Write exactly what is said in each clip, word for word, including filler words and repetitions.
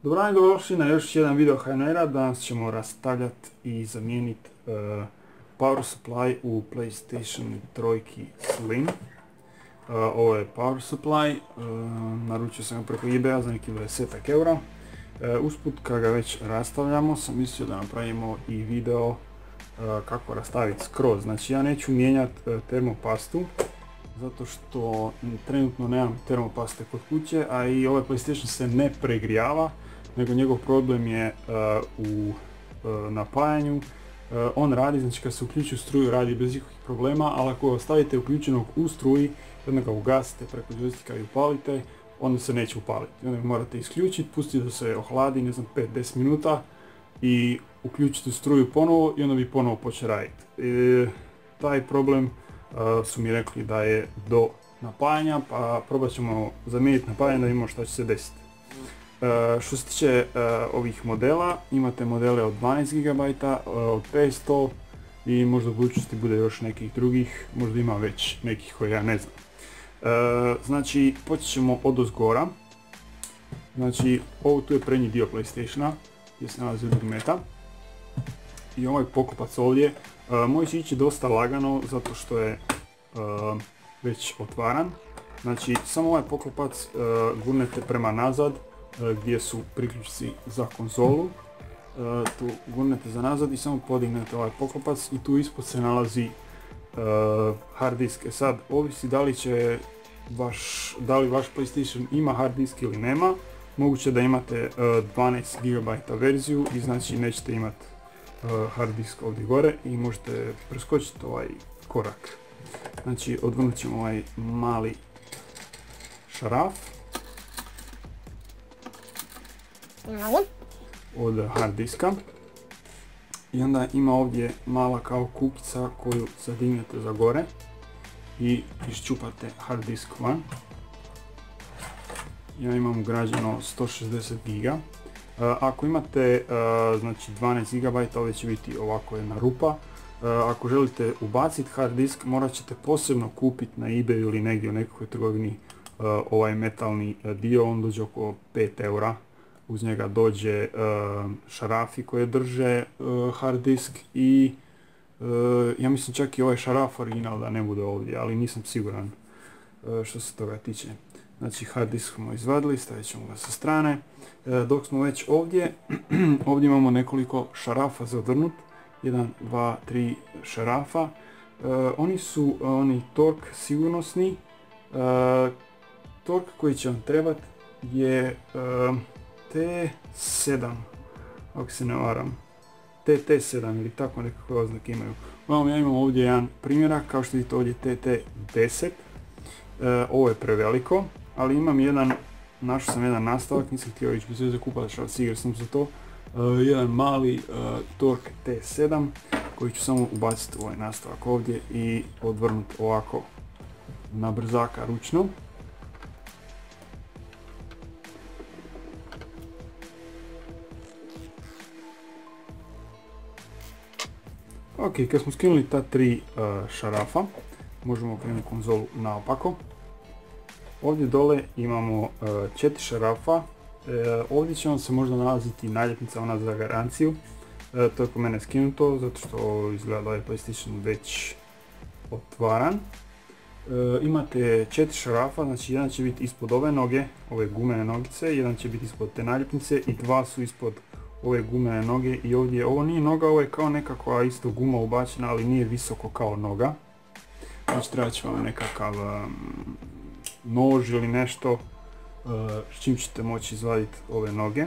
Dobro dan i dobrodošli na još jedan video H N R-a. Danas ćemo rastavljati i zamijeniti uh, power supply u PlayStation tri Slim. Uh, ovo je power supply, uh, naručio sam ga preko eBaya za neki dvadeset eura. Uh, usput kad ga već rastavljamo sam mislio da napravimo i video uh, kako rastaviti skroz. Znači ja neću mijenjati uh, termopastu zato što trenutno nemam termopaste kod kuće, a i ovaj PlayStation se ne pregrijava, nego njegov problem je uh, u uh, napajanju. Uh, on radi, znači kad se uključi u struju radi bez ikakvih problema, ali ako ostavite uključenog u struji i onda ga ugasite preko joysticka i upalite, onda se neće upaliti. Onda ga morate isključiti, pustiti da se ohladi, ne znam, pet do deset minuta i uključiti u struju ponovo i onda bi ponovo počeo raditi. E, taj problem uh, su mi rekli da je do napajanja, pa probat ćemo zamijeniti napajanje da vidimo šta će se desiti. Uh, što se tiče uh, ovih modela, imate modele od dvanaest gigabajta, uh, od petsto i možda u budućnosti bude još nekih drugih, možda ima već nekih koje ja ne znam. Uh, znači, počet ćemo od ozgora. Znači, ovo tu je prednji dio PlayStationa, gdje se nalazi dugmeta. I ovaj poklopac ovdje, uh, može ići dosta lagano, zato što je uh, već otvaran. Znači, samo ovaj poklopac uh, gurnete prema nazad, gdje su priključci za konzolu. E, tu gurnete za nazad i samo podignete ovaj poklopac i tu ispod se nalazi e, hard disk. E sad, ovisi da li će vaš, da li vaš PlayStation ima hard disk ili nema. Moguće da imate e, dvanaest gigabajta verziju i znači nećete imati e, hard disk ovdje gore i možete preskočiti ovaj korak. Znači, odvrnut ćemo ovaj mali šaraf od hard diska i onda ima ovdje mala kao kukica koju zadignete za gore i iščupate hard disk van. Ja imam ugrađeno sto šezdeset giga. Ako imate znači dvanaest gigabajta, ovdje će biti ovako jedna rupa. Ako želite ubaciti hard disk, morat ćete posebno kupiti na eBay ili negdje u nekakvoj trgovini ovaj metalni dio, on dođe oko pet eura. Uz njega dođe uh, šarafi koje drže uh, hard disk i uh, ja mislim čak i ovaj šaraf original da ne bude ovdje, ali nisam siguran uh, što se toga tiče. Znači hard disk smo izvadili, stavit ćemo ga sa strane. Uh, dok smo već ovdje, ovdje imamo nekoliko šarafa za odvrnut. jedan, dva, tri šarafa. Uh, oni su uh, oni tork sigurnosni. Uh, tork koji će vam trebati je uh, T sedam, ako se ne varam, T T sedam ili tako nekakve oznake imaju. Uglavnom, ja imam ovdje jedan primjerak, kao što vidite ovdje T T deset, e, ovo je preveliko, ali imam jedan, našao sam jedan nastavak, nisam htio ići bez veze kupati šarci jer sam za to, e, jedan mali e, tork T sedam koji ću samo ubaciti u ovaj nastavak ovdje i odvrnuti ovako na brzaka ručno. Ok, kad smo skinuli ta tri uh, šarafa, možemo okrenuti konzolu naopako. Ovdje dole imamo uh, četiri šarafa. Uh, ovdje će vam se možda nalaziti naljepnica, ona za garanciju. Uh, to je kod mene skinuto, zato što izgleda da je PlayStation već otvaran. Uh, imate četiri šarafa, znači jedan će biti ispod ove noge, ove gumene nogice, jedan će biti ispod te naljepnice i dva su ispod ove gumene noge i ovdje, ovo nije noga, ovo je kao nekakva isto guma ubačena, ali nije visoko kao noga. Znači treba će vam nekakav um, nož ili nešto uh, s čim ćete moći izvaditi ove noge.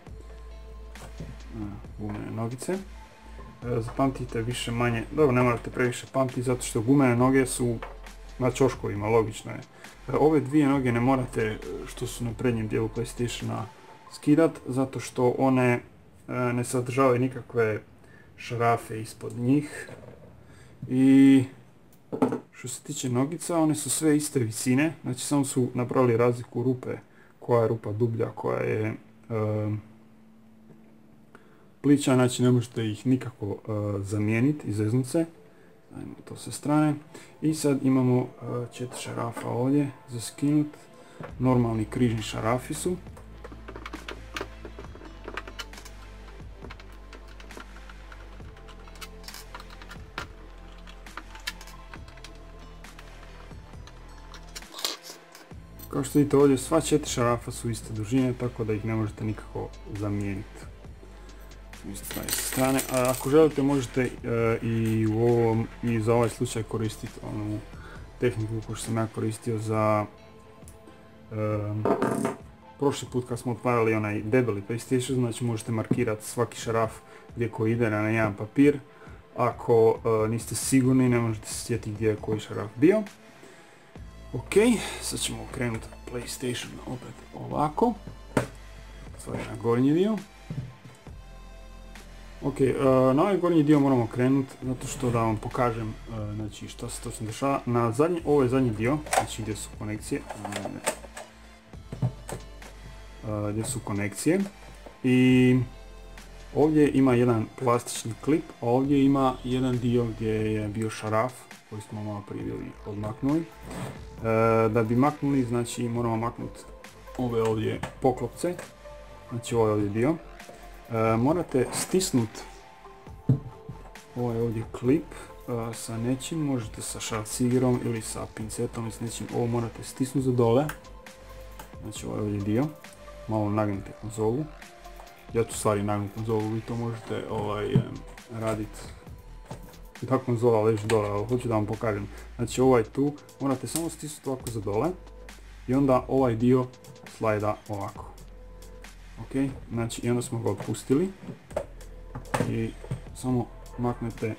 Uh, gumene nogice. Uh, zapamtite više manje, dobro ne morate previše pamtiti zato što gumene noge su na ćoškovima, logično je. Uh, ove dvije noge ne morate, što su na prednjem dijelu PlayStationa, skidat zato što one ne sadržavaju nikakve šarafe ispod njih. I što se tiče nogica, one su sve iste visine, znači samo su napravili razliku rupe, koja je rupa dublja, koja je e, plića, znači ne možete ih nikako e, zamijeniti, izveznut se. Dajmo to sa strane. I sad imamo e, četiri šarafa ovdje za skinut, normalni križni šarafi su. Kao što vidite ovdje, sva četiri šarafa su iste dužine, tako da ih ne možete nikako zamijeniti. Stavite sa strane. A ako želite možete uh, i, u ovom, i za ovaj slučaj koristiti onu tehniku koju sam ja koristio za um, prošli put kad smo otvarali onaj debeli PlayStation, znači možete markirati svaki šaraf gdje koji ide na jedan papir. Ako uh, niste sigurni, ne možete se sjetiti gdje je koji šaraf bio. Ok, sad ćemo okrenuti PlayStation opet ovako. Sad je na gornji dio. Ok, uh, na ovaj gornji dio moramo krenuti zato što da vam pokažem uh, znači, što se točno dešava. Na zadnji, ovo je zadnji dio, znači gdje su konekcije. Uh, gdje su konekcije. I ovdje ima jedan plastični klip, a ovdje ima jedan dio gdje je bio šaraf koji smo malo prije bili odmaknuli. Uh, da bi maknuli, znači moramo maknuti ove ovdje poklopce, znači ovaj ovdje dio. Uh, morate stisnuti ovaj ovdje klip uh, sa nečim, možete sa šrafcigerom ili sa pincetom i s nečim, ovo morate stisnuti za dole, znači ovaj ovdje dio, malo nagnite konzolu, ja ću stvari nagnuti konzolu, vi to možete ovaj, raditi, ta konzola leži dole, ali hoću da vam pokažem, znači ovaj tu, morate samo stisnuti ovako za dole i onda ovaj dio slajda ovako. Ok, znači i onda smo ga otpustili i samo maknete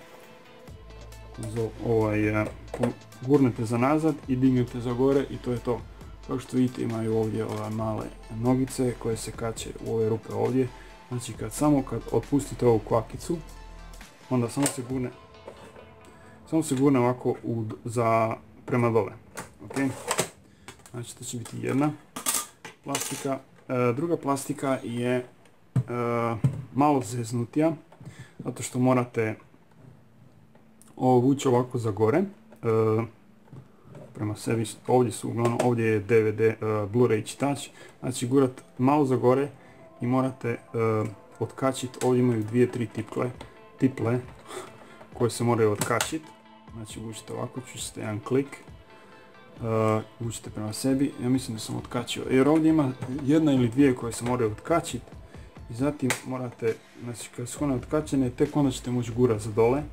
ovaj, gurnete za nazad i dignete za gore i to je to. Kao što vidite imaju ovdje ove male nogice koje se kače u ove rupe ovdje. Znači kad samo kad otpustite ovu kvakicu, onda samo se gurne, samo se gurne ovako u, za, prema dole. Ok, znači to će biti jedna plastika. E, druga plastika je e, malo zeznutija, zato što morate ovo vući ovako za gore, e, prema sebi, ovdje su uglavnom, ovdje je D V D, e, Blu-ray čitač, znači gurat malo za gore i morate e, otkačiti, ovdje imaju dvije, tri tiple, tiple koje se moraju otkačiti, znači vučite ovako, čućete jedan klik. Uh, vučite prema sebi, ja mislim da sam otkačio, jer ovdje ima jedna ili dvije koje se moraju otkačiti i zatim morate, znači kad su one otkačene, tek onda ćete moći gurati za dole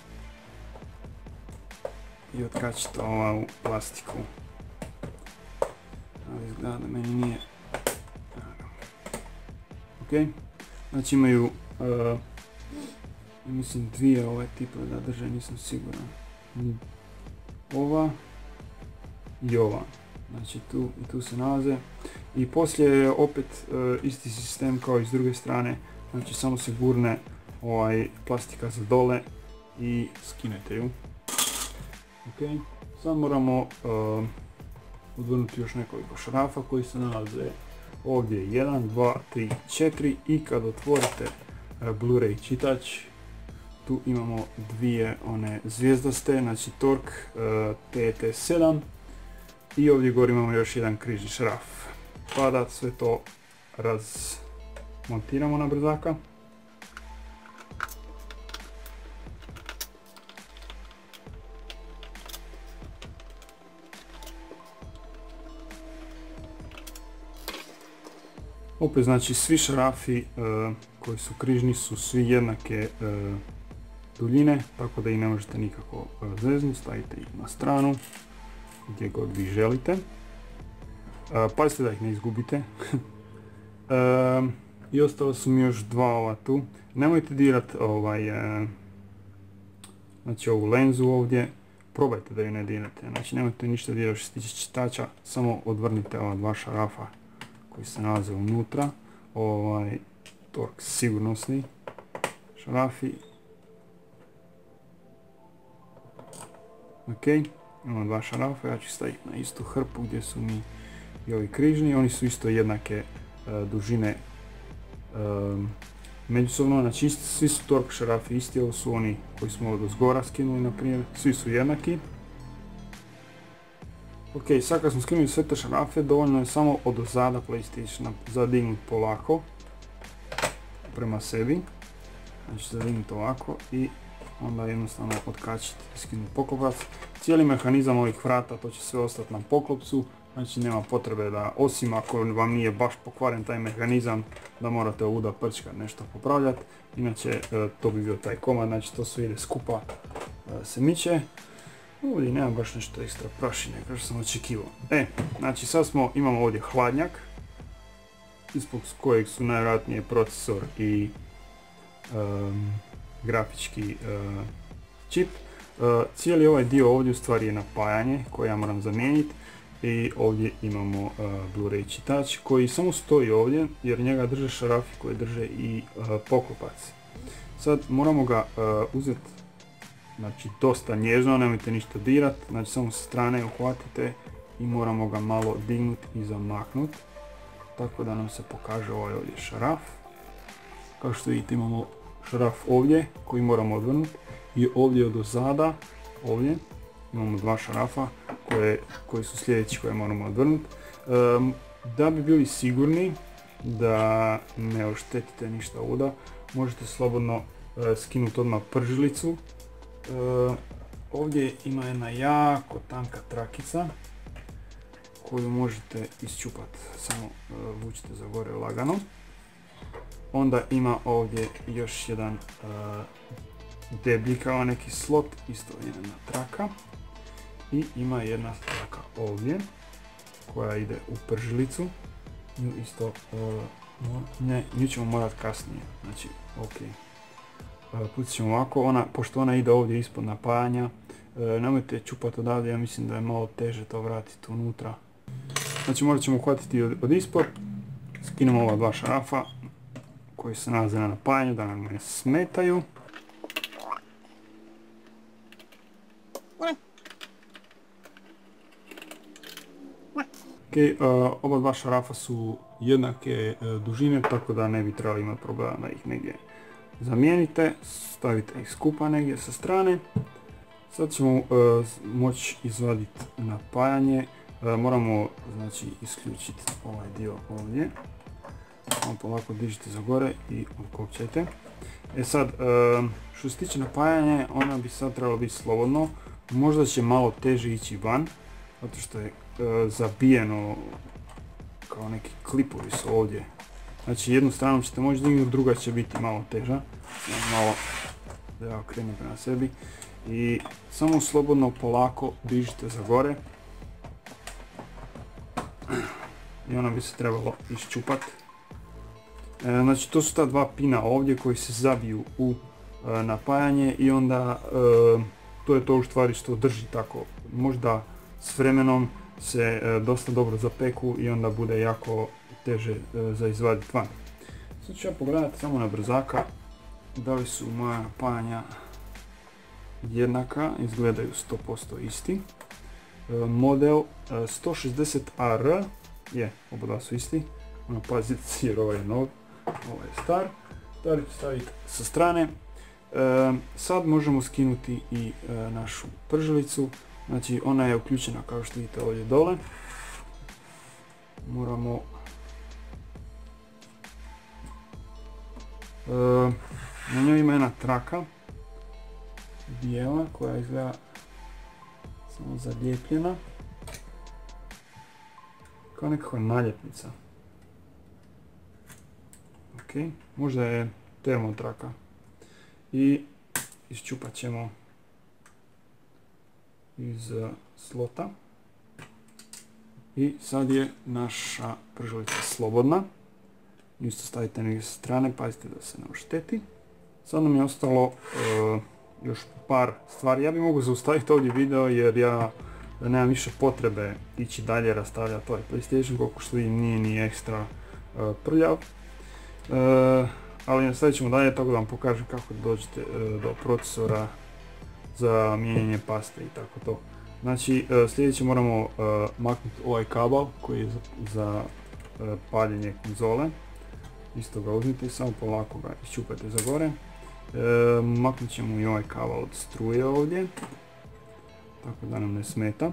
i otkačiti ovu plastiku. Ali izgleda da meni nije. Ok, znači imaju uh, mislim dvije ove tiple da drže, nisam siguran. Ova i ova, znači tu i tu se nalaze i poslije je opet e, isti sistem kao i s druge strane, znači samo se gurne ovaj plastika za dole i skinete ju. Ok, sad moramo e, odvrnuti još nekoliko šarafa koji se nalaze ovdje jedan, dva, tri, četiri i kad otvorite e, Blu-ray čitač, tu imamo dvije one zvijezdaste, znači Torque e, T T sedam. I ovdje gore imamo još jedan križni šraf. Pa da sve to razmontiramo na brzaka. Opet znači svi šarafi e, koji su križni su svi jednake e, duljine, tako da ih ne možete nikako e, zeznuti, stavite ih na stranu gdje god vi želite. Uh, pazite da ih ne izgubite. uh, I ostalo su mi još dva ova tu. Nemojte dirati ovaj, uh, znači ovu lenzu ovdje. Probajte da ju ne dirate. Znači nemojte ništa dirati što se tiče čitača. Samo odvrnite ova dva šarafa koji se nalaze unutra. Ovaj Torque sigurnosni šarafi. Ok. Imamo dva šarafa, ja ću staviti na istu hrpu gdje su mi i ovi križni, oni su isto jednake uh, dužine um, međusobno, znači isti, svi su Torque šarafi isti, ovo su oni koji smo od zgora skinuli na primjer, svi su jednaki. Ok, sad kad smo skinuli sve te šarafe, dovoljno je samo od ozada PlayStationa zadignuti polako prema sebi, znači zadignuti ovako i onda jednostavno otkačiti i skinuti poklopac. Cijeli mehanizam ovih vrata, to će sve ostati na poklopcu, Znači nema potrebe da, osim ako vam nije baš pokvaren taj mehanizam, da morate ovuda prčkat nešto popravljati. Inače to bi bio taj komad, znači to sve ide skupa, se miče. Ovdje nema baš nešto ekstra prašine, kao što sam očekivao. E, znači sad smo, imamo ovdje hladnjak, ispod kojeg su najvjerojatnije procesor i um, grafički uh, čip. Uh, cijeli ovaj dio ovdje u stvari je napajanje koje ja moram zamijeniti i ovdje imamo uh, Blu-ray čitač koji samo stoji ovdje jer njega drže šarafi koje drže i uh, poklopac. Sad moramo ga uh, uzeti, znači dosta nježno, nemojte ništa dirat, znači samo sa strane uhvatite i moramo ga malo dignuti i zamaknuti, tako da nam se pokaže ovaj ovdje šaraf. Kao što vidite imamo šaraf ovdje koji moramo odvrnuti i ovdje od ozada, ovdje imamo dva šarafa koje, koji su sljedeći koje moramo odvrnuti. Um, da bi bili sigurni da ne oštetite ništa ovuda, možete slobodno uh, skinuti odmah pržilicu. Uh, ovdje ima jedna jako tanka trakica koju možete isčupati, samo uh, vučite za gore lagano. Onda ima ovdje još jedan uh, deblji kao neki slot, isto jedna traka. I ima jedna traka ovdje koja ide u pržilicu. Nju isto, uh, ne, nju ćemo morati kasnije, znači ok. Uh, pustit ćemo ovako, ona, pošto ona ide ovdje ispod napajanja, uh, nemojte čupati odavdje, ja mislim da je malo teže to vratiti unutra. Znači morat ćemo uhvatiti od, od ispod, skinemo ova dva šarafa koji se nalaze na napajanju da nam ne smetaju. Okay, uh, oba dva šarafa su jednake uh, dužine, tako da ne bi trebali imati problema da ih negdje zamijenite. Stavite ih skupa negdje sa strane. Sad ćemo uh, moći izvaditi napajanje. Uh, moramo znači isključiti ovaj dio ovdje. Samo polako dižite za gore i okopčajte. E sad, uh, što se tiče napajanja, ona bi sad trebalo biti slobodno. Možda će malo teže ići van, zato što je uh, zabijeno kao neki klipovi su ovdje. Znači jednu stranu ćete moći dignuti, druga će biti malo teža. Malo da ja okrenem prema sebi. I samo slobodno polako dižite za gore. I ona bi se trebalo iščupati. E, znači to su ta dva pina ovdje koji se zabiju u e, napajanje i onda e, to je to u stvari što drži tako. Možda s vremenom se e, dosta dobro zapeku i onda bude jako teže e, za izvaditi van. Sad ću ja pogledati samo na brzaka da li su moja napajanja jednaka, izgledaju sto posto isti. E, model e, sto šezdeset A R je, oba dva su isti. Ono paziti jer ovaj je nov, ovaj je star. Da li staviti sa strane. E, sad možemo skinuti i e, našu pržilicu. Znači ona je uključena kao što vidite ovdje dole. Moramo e, na njoj ima jedna traka bijela koja izgleda samo zalijepljena kao nekakva naljepnica. Ok, možda je termotraka i iščupat ćemo iz uh, slota i sad je naša pržilica slobodna. Isto stavite negdje sa strane, pazite da se ne ošteti. Sad nam je ostalo uh, još par stvari. Ja bi mogu zaustaviti ovdje video jer ja nemam više potrebe ići dalje rastavljati ovaj PlayStation, koliko što vidim nije ni ekstra uh, prljav. Uh, ali nastavit ćemo dalje tako da vam pokažem kako dođete uh, do procesora za mijenjanje paste i tako to. Znači uh, sljedeće moramo uh, maknuti ovaj kabel koji je za, za uh, paljenje konzole. Isto ga uzmite i samo polako ga iščupate za gore. E, maknut ćemo i ovaj kabel od struje ovdje, tako da nam ne smeta.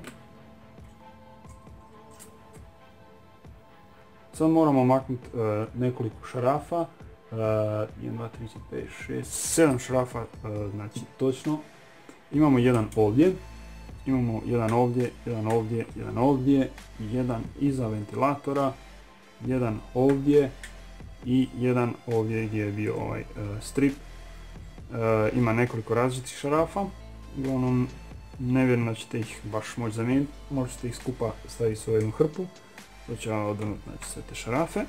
Sad moramo maknuti e, nekoliko šarafa, e, jedan, dva, tri, četiri, pet, šest, sedam šarafa, e, znači točno. Imamo jedan ovdje, imamo jedan ovdje, jedan ovdje, jedan ovdje, jedan iza ventilatora, jedan ovdje i jedan ovdje gdje je bio ovaj uh, strip. Uh, ima nekoliko različitih šarafa, uglavnom ne vjerujem da ćete ih baš moći zamijeniti, možete ih skupa staviti u jednu hrpu. To ću vam odvrnuti, znači, sve te šarafe.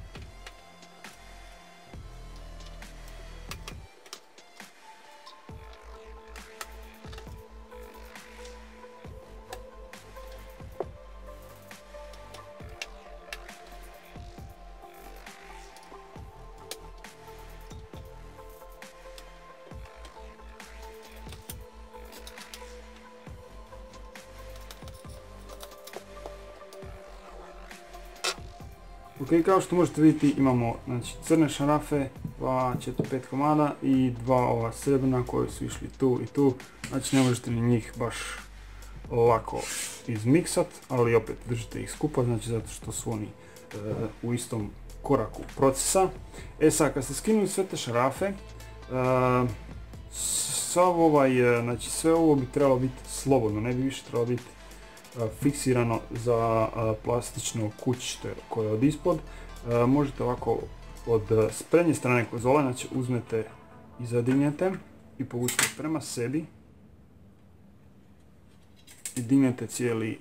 Ok, kao što možete vidjeti imamo, znači, crne šarafe, dva, četiri, pet komada i dva ova srebrna koji su išli tu i tu. Znači ne možete ni njih baš lako izmiksat, ali opet držite ih skupa, znači zato što su oni e, u istom koraku procesa. E sad, kad ste skinuli sve te šarafe, e, sav ovaj, e, znači sve ovo bi trebalo biti slobodno, ne bi više trebalo biti fiksirano za plastično kućište koje je od ispod. Možete ovako od prednje strane konzole, znači uzmete i zadignete i povučete prema sebi i dignete cijeli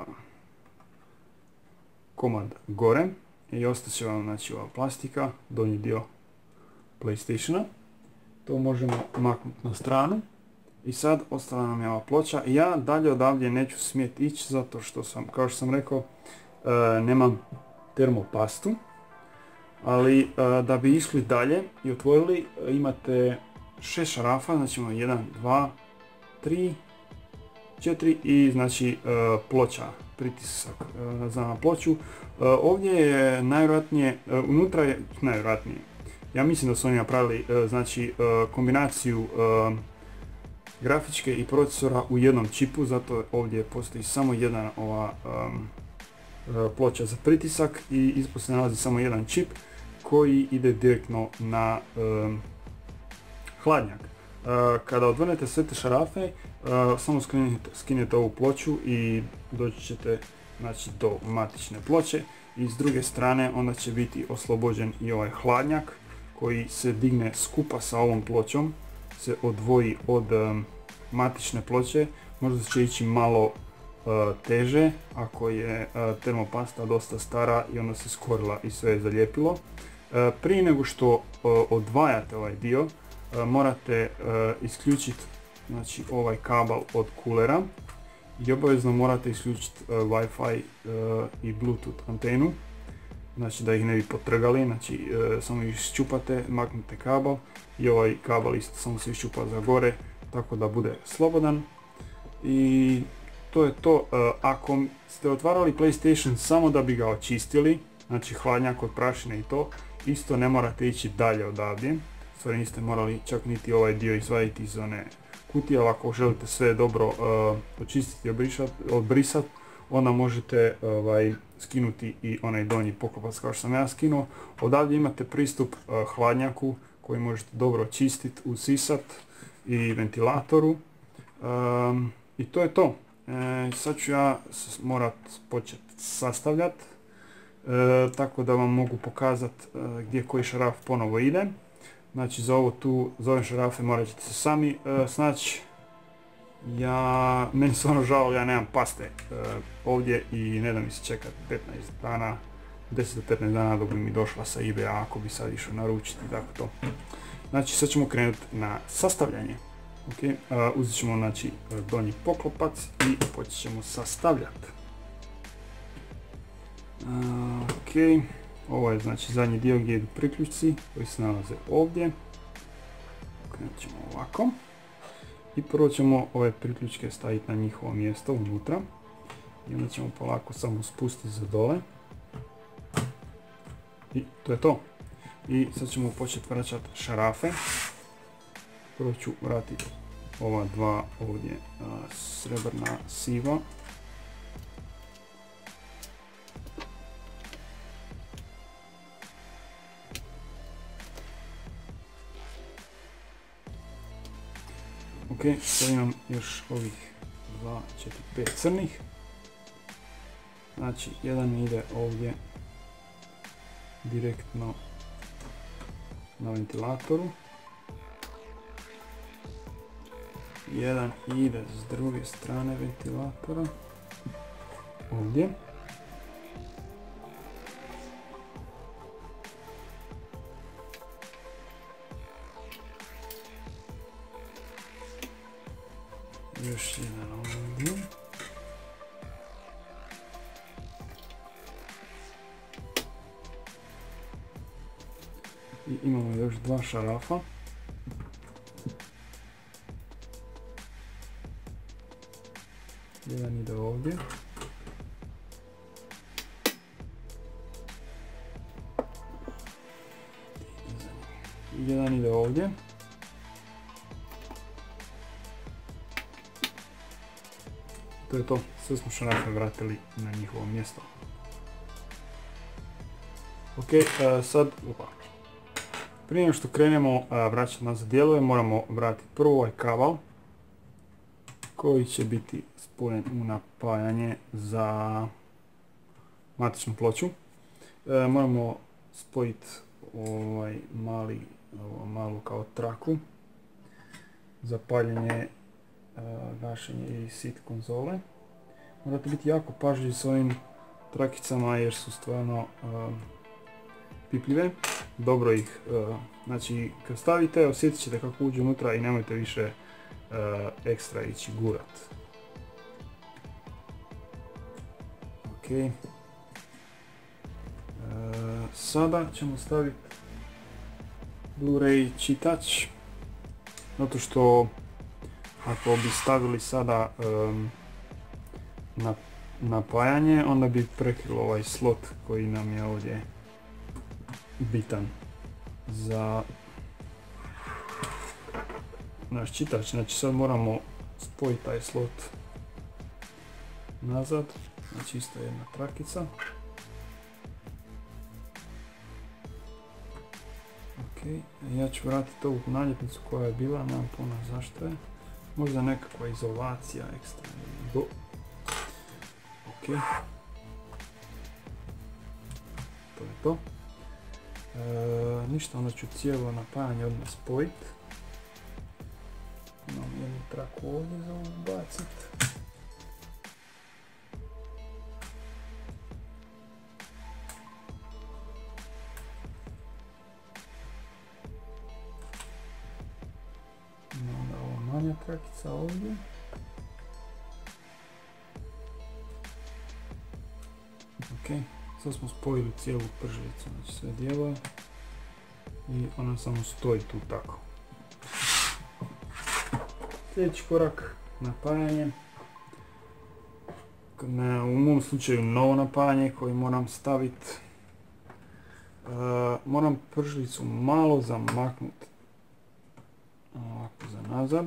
komad gore i ostaće vam, znači, ova plastika, donji dio PlayStationa. To možemo maknuti na stranu. I sad ostala nam je ova ploča. Ja dalje odavdje neću smjeti ići zato što sam, kao što sam rekao, e, nemam termopastu. Ali e, da bi išli dalje i otvorili, e, imate šest šarafa, znači imamo jedan, dva, tri, četiri i znači e, ploča, pritisak e, za ploču. E, ovdje je najvjerojatnije, e, unutra je najvjerojatnije, ja mislim da su oni napravili e, znači e, kombinaciju e, grafičke i procesora u jednom čipu, zato ovdje postoji samo jedna ova um, ploča za pritisak i ispod se nalazi samo jedan čip koji ide direktno na um, hladnjak. Uh, kada odvrnete sve te šarafe, uh, samo skinete, skinete ovu ploču i doći ćete, znači, do matične ploče i s druge strane onda će biti oslobođen i ovaj hladnjak koji se digne skupa sa ovom pločom, se odvoji od um, matične ploče. Možda će ići malo uh, teže ako je uh, termopasta dosta stara i onda se skorila i sve je zalijepilo. Uh, prije nego što uh, odvajate ovaj dio, uh, morate uh, isključiti, znači, ovaj kabel od kulera i obavezno morate isključiti uh, Wi-Fi uh, i Bluetooth antenu, znači da ih ne bi potrgali. Znači uh, samo ih iščupate, maknete kabel i ovaj kabel isto samo se iščupa za gore, tako da bude slobodan. I to je to. Uh, ako ste otvarali PlayStation samo da bi ga očistili, znači hladnjak od prašine i to, isto ne morate ići dalje odavdje. Stvari niste morali čak niti ovaj dio izvaditi iz one kutije, ali ako želite sve dobro uh, očistiti i obrisati, onda možete ovaj, skinuti i onaj donji poklopac kao što sam ja skinuo. Odavdje imate pristup uh, hladnjaku koji možete dobro očistiti, usisat i ventilatoru. Um, I to je to. E, sad ću ja morat početi sastavljati, e, tako da vam mogu pokazati e, gdje koji šaraf ponovo ide. Znači za ovo tu, za ove šarafe morat ćete se sami e, snaći. Ja, meni stvarno žao, ja nemam paste e, ovdje i ne da mi se čekati petnaest dana, deset do petnaest dana dok bi mi došla sa eBaya ako bi sad išao naručiti, tako to. Znači sad ćemo krenuti na sastavljanje. Ok, uh, uzet ćemo, znači, donji poklopac i počet ćemo sastavljati. Uh, ok, ovo je, znači, zadnji dio gdje idu priključci koji se nalaze ovdje. Krenut ćemo ovako. I prvo ćemo ove priključke staviti na njihovo mjesto unutra. I onda ćemo polako samo spustiti za dole. I to je to. I sad ćemo početi vraćati šarafe. Prvo ću vratiti ova dva ovdje a, srebrna siva. Ok, sad imam još ovih dva, četiri, pet crnih. Znači, jedan ide ovdje direktno na ventilatoru. Jedan ide s druge strane ventilatora. Ovdje. Još jedan ovdje. I imamo još dva šarafa. Jedan ide ovdje. I jedan ide ovdje. To je to, sve smo šarafe vratili na njihovo mjesto. Ok, uh, sad, opa. Prije nego što krenemo uh, vraćati nazad dijelove, moramo vratiti prvo ovaj kabel koji će biti spojen u napajanje za matičnu ploču. Uh, moramo spojiti ovaj mali, ovo, malu kao traku za paljenje, Uh, gašenje i sit konzole. Morate biti jako pažljivi s ovim trakicama jer su stvarno uh, pipljive. Dobro ih, uh, znači kad stavite osjetit ćete kako uđe unutra i nemojte više uh, ekstra ići gurat. Ok. Uh, sada ćemo staviti Blu-ray čitač, zato što ako bi stavili sada um, na napajanje, onda bi prekrilo ovaj slot koji nam je ovdje bitan za naš čitač. Znači sad moramo spojiti taj slot nazad, znači isto jedna trakica. Ok, ja ću vratiti ovu naljepnicu koja je bila, nemam pojma zašto je. Možda nekakva izolacija ekstra. Do. Ok. To je to. E, ništa, onda ću cijelo napajanje odmah spojiti. Imam jednu traku ovdje za ubaciti. Manja trakica ovdje. Ok, sad smo spojili cijelu pržilicu, znači sve dijelove i ona samo stoji tu tako. Sljedeći korak, napajanje. U mom slučaju novo napajanje koji moram staviti. Uh, moram pržilicu malo zamaknuti ovako za nazad.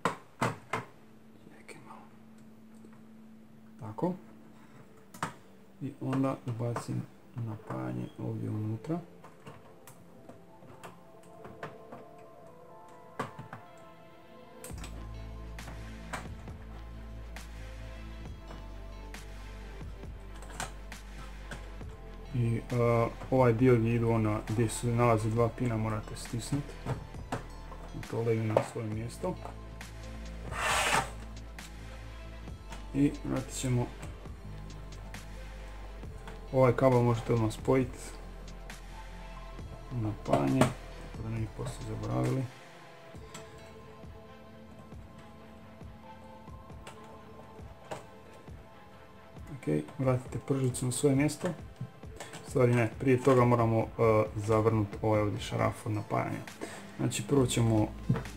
Tako. I onda ubacim napajanje ovdje unutra. I uh, ovaj dio gdje idu ona, gdje se nalaze dva pina, morate stisnuti. I to legne na svoje mjesto. I vratit ćemo. Ovaj kabel možete odmah spojiti na napajanje, tako da ne ih poslije zaboravili. Ok, vratite pržilicu na svoje mjesto. Stvari ne, prije toga moramo uh, zavrnuti ovaj ovdje šaraf od napajanja. Znači prvo ćemo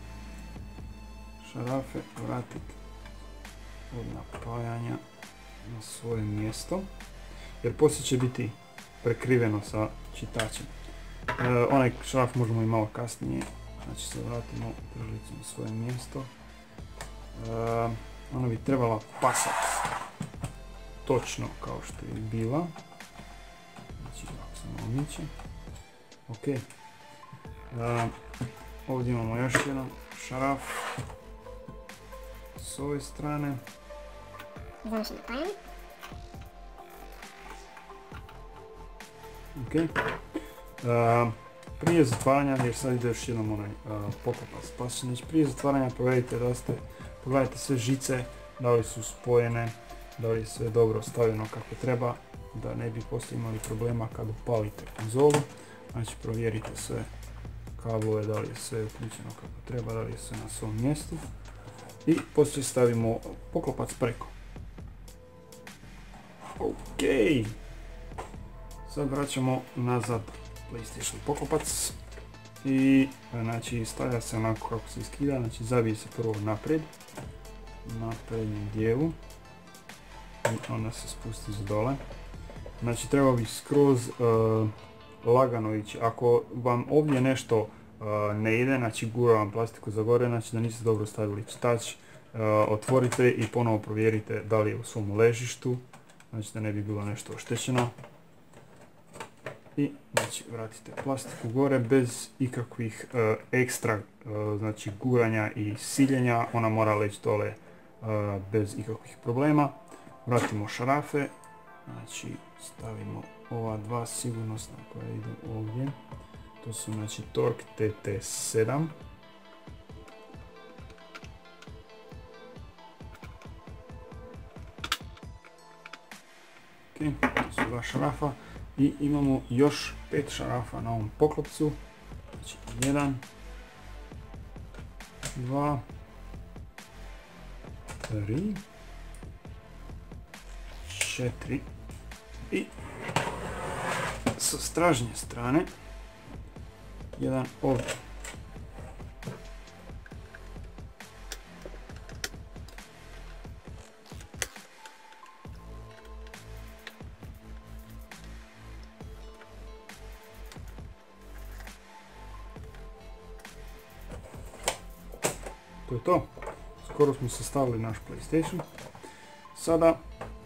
šarafe vratiti od napajanja na svoje mjesto, jer poslije će biti prekriveno sa čitačem. E, onaj šaraf možemo i malo kasnije, znači se vratimo pržilicu na svoje mjesto. E, ona bi trebala pasati točno kao što je bila. Znači ovako se malo miče. Ok. E, ovdje imamo još jedan šaraf s ove strane. završeno napajanje. Ok. Uh, prije zatvaranja, jer sad ide još jednom onaj uh, poklopac plastični, prije zatvaranja provjerite da ste, pogledajte sve žice, da li su spojene, da li je sve dobro stavljeno kako treba, da ne bi poslije imali problema kad upalite konzolu. Znači provjerite sve kablove, da li je sve uključeno kako treba, da li je sve na svom mjestu. I poslije stavimo poklopac preko. Ok. Sad vraćamo nazad PlayStation poklopac. I znači stavlja se onako kako se skida, znači zabije se prvo naprijed, na prednjem dijelu. I onda se spusti za dole. Znači treba bi skroz uh, lagano ići. Ako vam ovdje nešto uh, ne ide, znači gura vam plastiku za gore, znači da niste dobro stavili čitač, uh, otvorite i ponovo provjerite da li je u svom ležištu, znači da ne bi bilo nešto oštećeno. I znači vratite plastiku gore bez ikakvih uh, ekstra uh, znači guranja i siljenja, ona mora leći dole uh, bez ikakvih problema. Vratimo šarafe, znači stavimo ova dva sigurnosna koja idu ovdje, to su znači Torx T T sedam. Ok, to su dva šarafa i imamo još pet šarafa na ovom poklopcu, znači jedan, dva, tri, četiri i sa stražnje strane jedan ovdje. To je to. Skoro smo sastavili naš PlayStation. Sada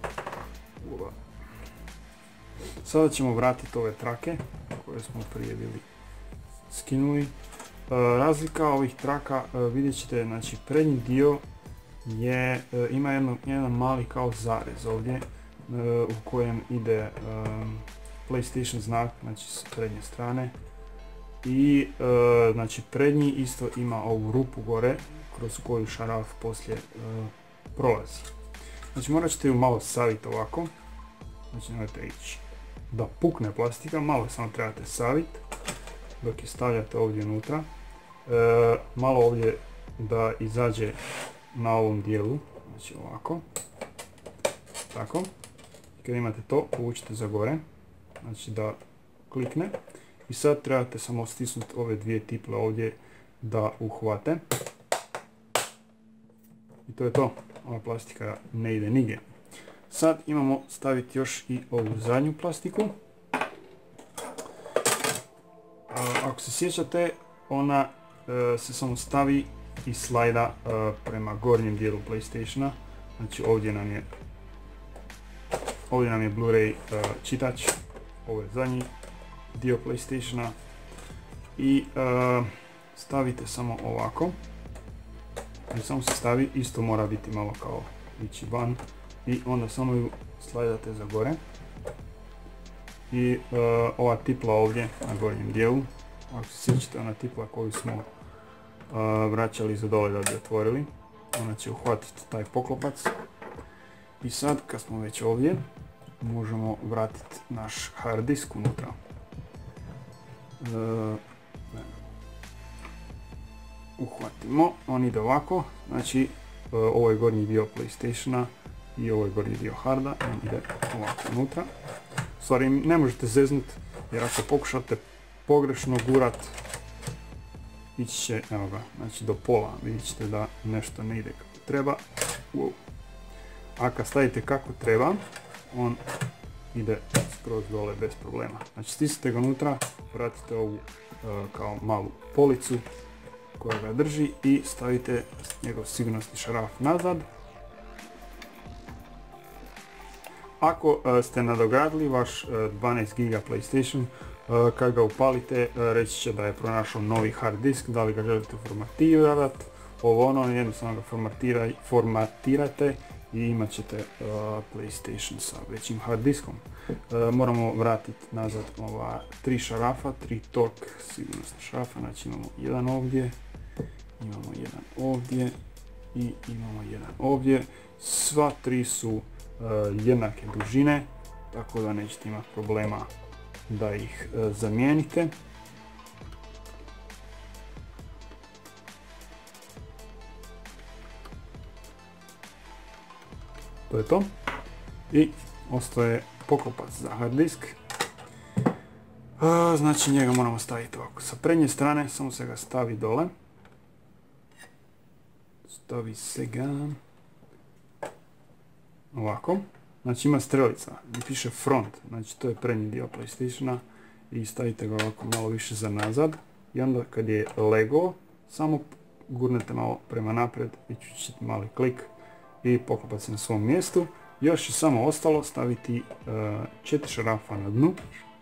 Sada ćemo vratiti ove trake koje smo prije bili skinuli. E, razlika ovih traka, e, vidjet ćete, znači prednji dio je, e, ima jedno, jedan mali kao zarez ovdje e, u kojem ide e, PlayStation znak, znači s prednje strane. I e, znači prednji isto ima ovu rupu gore kroz koju šaraf poslije e, prolazi. Znači morat ćete ju malo saviti ovako, znači nemojte ići da pukne plastika, malo samo trebate saviti dok je stavljate ovdje unutra. E, malo ovdje da izađe na ovom dijelu, znači ovako, tako. I kad imate to, povučite za gore, znači da klikne. I sad trebate samo stisnuti ove dvije tiple ovdje da uhvate. I to je to, ova plastika ne ide nigdje. Sad imamo staviti još i ovu zadnju plastiku. Ako se sjećate, ona e, se samo stavi i slajda e, prema gornjem dijelu PlayStationa. Znači ovdje nam je ovdje nam je Blu-ray e, čitač, ovo je zadnji dio PlayStationa i e, stavite samo ovako. I samo se stavi, isto mora biti malo kao ići van. I onda samo ju slajdate za gore. I uh, ova tipla ovdje na gornjem dijelu, ako se sjećate, ona tipla koju smo uh, vraćali za dole da bi otvorili, ona će uhvatiti taj poklopac. I sad kad smo već ovdje, možemo vratiti naš hard disk unutra. Uh, uhvatimo, on ide ovako, znači uh, ovo je gornji dio PlayStationa i ovo je gornji dio harda, on ide ovako unutra. Stvari ne možete zeznut, jer ako pokušate pogrešno gurat, ići će, evo ga, znači do pola, vidjet ćete da nešto ne ide kako treba. Wow. A kad stavite kako treba, on ide skroz dole bez problema. Znači stisnite ga unutra, vratite ovu uh, kao malu policu koja ga drži i stavite njegov sigurnosni šaraf nazad. Ako uh, ste nadogradili vaš uh, dvanaest giga PlayStation, uh, kad ga upalite, uh, reći će da je pronašao novi hard disk, da li ga želite formatirati, ovo ono, jednostavno ga formatirate i imat ćete uh, PlayStation sa većim hard diskom. Uh, moramo vratiti nazad ova tri šarafa, tri torque sigurnosna šarafa, znači imamo jedan ovdje, imamo jedan ovdje i imamo jedan ovdje. Sva tri su uh, jednake dužine, tako da nećete imati problema da ih uh, zamijenite. To je to. I ostaje pokopac za hard disk. Uh, znači njega moramo staviti ovako. Sa prednje strane samo se ga stavi dole. Stavi se ga ovako. Znači ima strelica i piše front. Znači to je prednji dio PlayStationa. I stavite ga ovako malo više za nazad. I onda kad je lego, samo gurnete malo prema naprijed i ćete mali klik. I pokopac na svom mjestu. Još je samo ostalo staviti uh, četiri šarafa na dnu.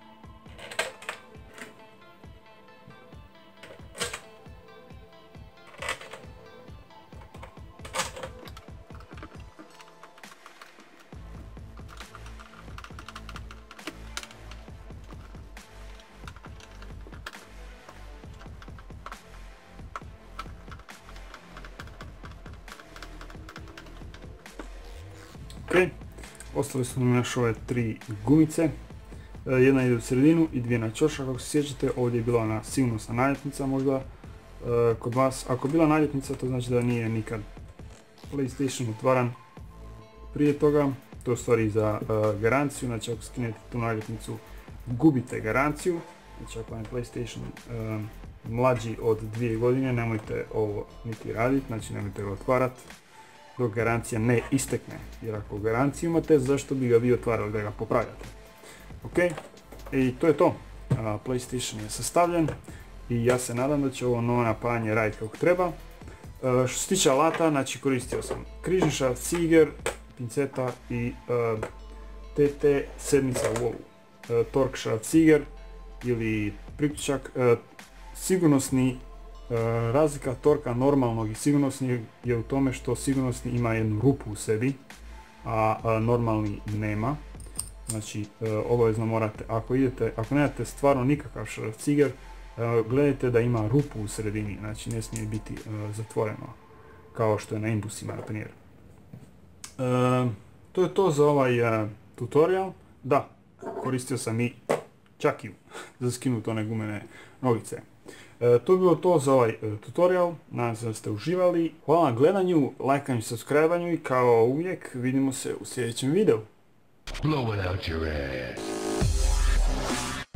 Ok, ostale su nam još ove tri gumice, jedna ide u sredinu i dvije na ćošak, ako se sjećate, ovdje je bila ona sigurnosna naljepnica možda kod vas. Ako je bila naljepnica, to znači da nije nikad PlayStation otvaran prije toga, to je u stvari za uh, garanciju, znači ako skinete tu naljepnicu gubite garanciju, znači ako vam je PlayStation uh, mlađi od dvije godine, nemojte ovo niti raditi, znači nemojte ga otvarati dok garancija ne istekne, jer ako garanciju imate, zašto bi ga vi otvarali da ga popravljate. Ok, i to je to. Uh, PlayStation je sastavljen i ja se nadam da će ovo novo napajanje raditi kako treba. Uh, što se tiče alata, znači koristio sam križni šaft Siger, pinceta i uh, T T sedmica u ovu. Uh, torque šaft Siger ili priključak. Uh, sigurnosni Uh, razlika torka normalnog i sigurnosnog je u tome što sigurnosni ima jednu rupu u sebi, a, a normalni nema. Znači uh, obavezno morate, ako idete, ako nemate stvarno nikakav šaft Siger, uh, gledajte da ima rupu u sredini, znači ne smije biti uh, zatvoreno kao što je na imbusima na primjer. Uh, to je to za ovaj uh, tutorial. Da, koristio sam i čakiju za skinuti one gumene nogice. E, to je bilo to za ovaj e, tutorial, nadam se da ste uživali. Hvala na gledanju, lajkanju, subscribanju i kao uvijek vidimo se u sljedećem videu. Blow it out your ass.